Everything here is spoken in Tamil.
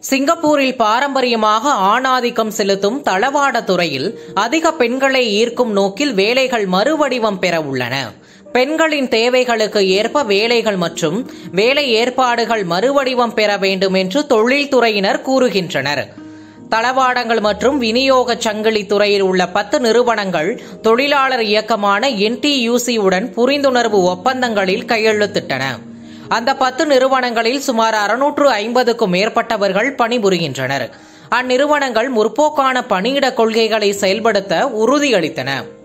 சிங்கப்பூரில் பாரம்பரியமாக ஆணாதிக்கம் செலுத்தும் தளவாட துறையில் அதிக பெண்களை ஈர்க்கும் நோக்கில் வேலைகள் மறுவடிவம் பெற உள்ளன. பெண்களின் தேவைகளுக்கு ஏற்ப வேலைகள் மற்றும் வேலை ஏற்பாடுகள் மறுவடிவம் பெற வேண்டும் என்று தொழில்துறையினர் கூறுகின்றனர். தளவாடங்கள் மற்றும் விநியோக சங்கிலி துறையில் உள்ள 10 நிறுவனங்கள் தொழிலாளர் இயக்கமான NTUC உடன் புரிந்துணர்வு ஒப்பந்தங்களில் கையெழுத்திட்டன. அந்த 10 நிறுவனங்களில் சுமார் 650க்கும் மேற்பட்டவர்கள் பணிபுரிகின்றனர். அந்நிறுவனங்கள் முற்போக்கான பணியிட கொள்கைகளை செயல்படுத்த உறுதியளித்தன.